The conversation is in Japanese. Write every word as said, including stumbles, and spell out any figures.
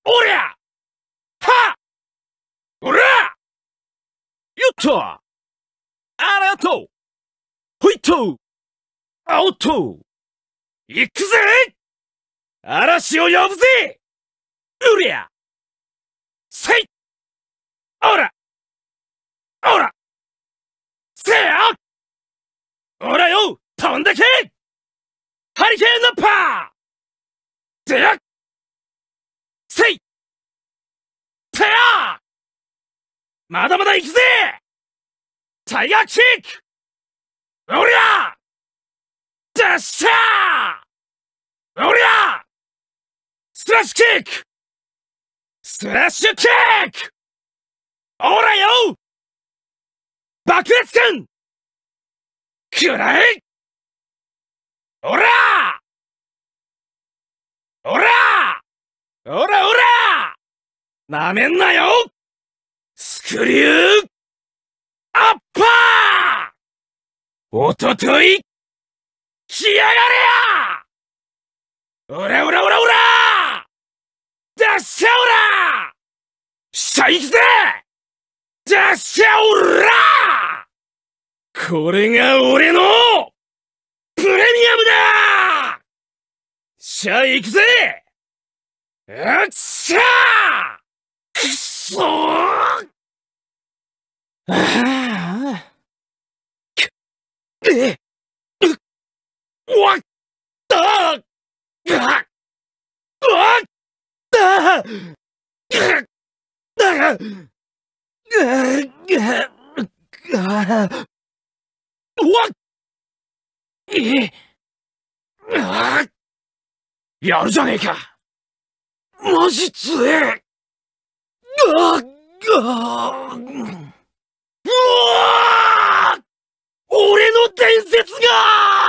おりゃはっおらよっとありがとうほいっとあおっと行くぜ嵐を呼ぶぜうりゃせいおらおらせやおらよ飛んでけハリケーンのパーでやせいてやまだまだ行くぜタイガーキックおりゃダッシャーおりゃスラッシュキックスラッシュキックおらよ爆裂剣くらえおらおらおらおらなめんなよスクリューアッパーおととい来やがれやおらおらおらおらダッシャオラしゃ行くぜダッシャオラこれが俺のプレミアムだしゃ行くぜうっしゃーくっそーああくえっわったーがわったーだがわっえやるじゃねえかマジ強えうわ俺の伝説が